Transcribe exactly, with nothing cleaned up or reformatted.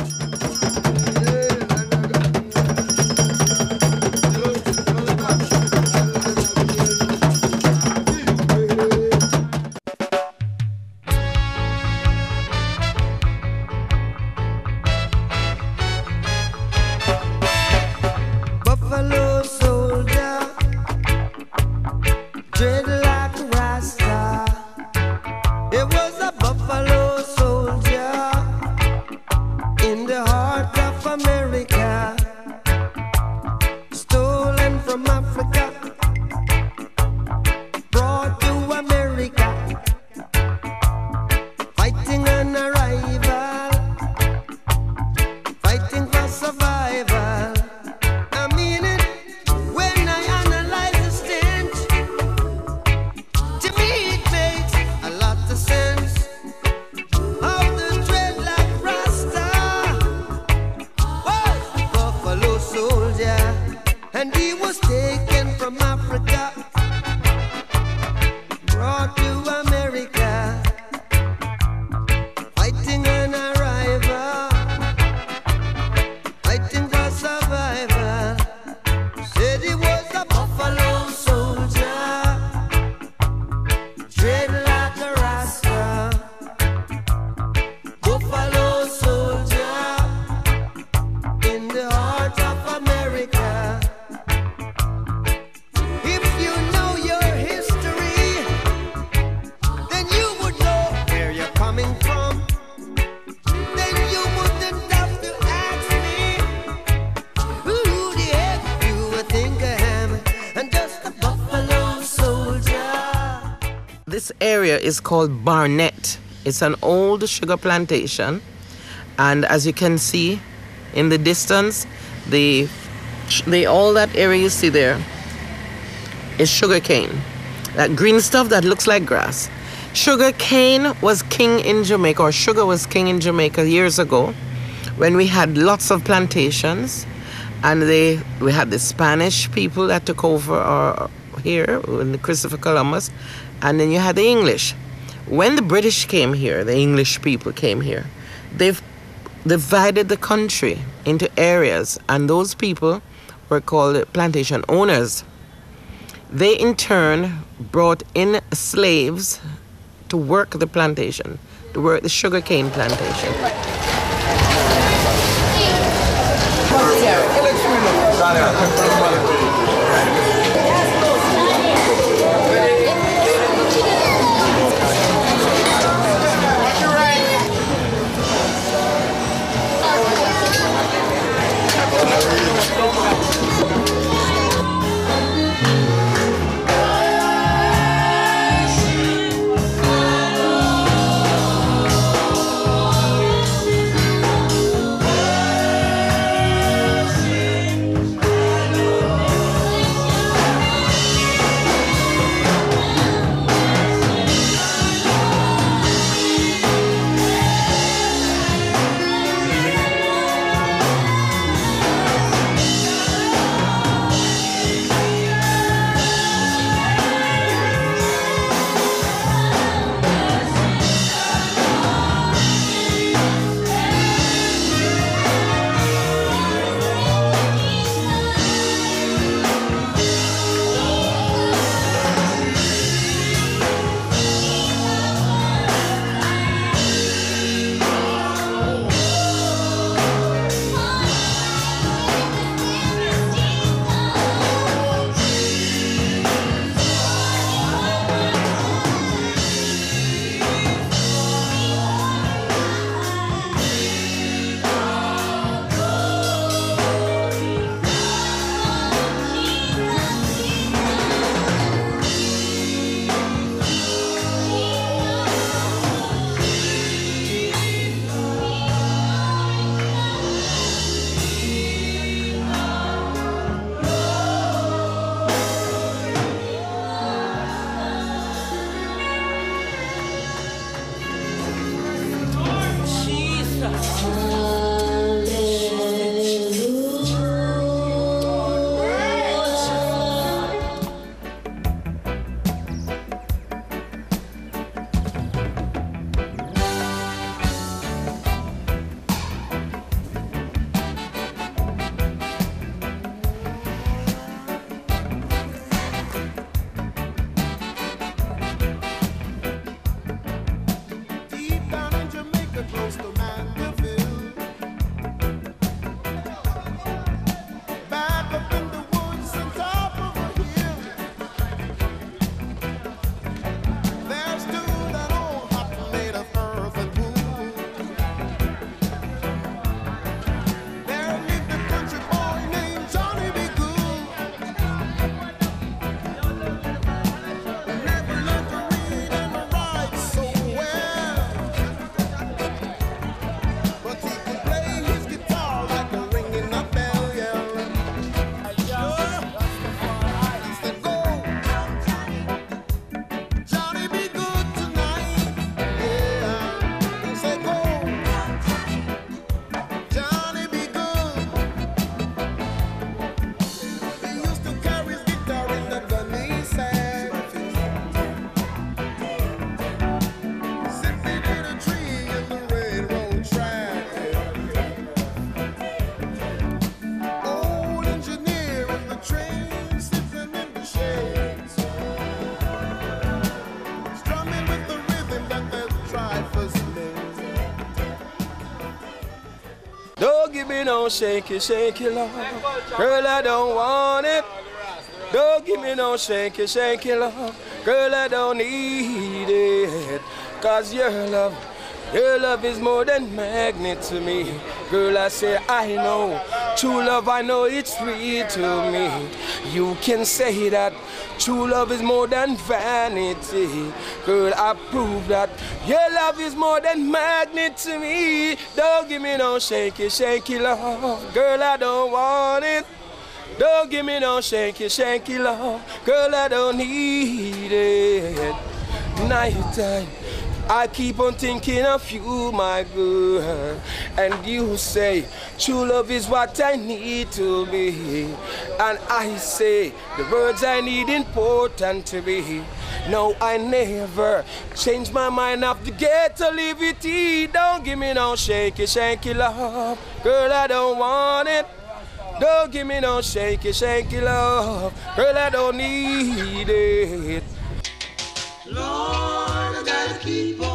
This area is called Barnett. It's an old sugar plantation, and as you can see in the distance, the, the all that area you see there is sugar cane. That green stuff that looks like grass. Sugar cane was king in Jamaica, or sugar was king in Jamaica years ago, when we had lots of plantations, and they we had the Spanish people that took over our, here in Christopher Columbus, and then you had the English. When the British came here, the English people came here, they've divided the country into areas, and those people were called plantation owners. They in turn brought in slaves to work the plantation, to work the sugarcane plantation. give me no shaky, shaky love. Girl, I don't want it. Don't give me no shaky, shaky love. Girl, I don't need it. Cause your love, your love is more than magnet to me. Girl, I say I know. True love, I know it's real to me. You can say that. True love is more than vanity. Girl, I prove that. Your love is more than magnet to me. Don't give me no shaky, shaky love. Girl, I don't want it. Don't give me no shaky, shaky love. Girl, I don't need it. Nighttime, I keep on thinking of you, my girl. And you say, true love is what I need to be. And I say, the words I need important to be. No, I never change my mind of the ghetto liberty. Don't give me no shaky, shaky love. Girl, I don't want it. Don't give me no shaky, shaky love. Girl, I don't need it. Lord, I gotta keep on.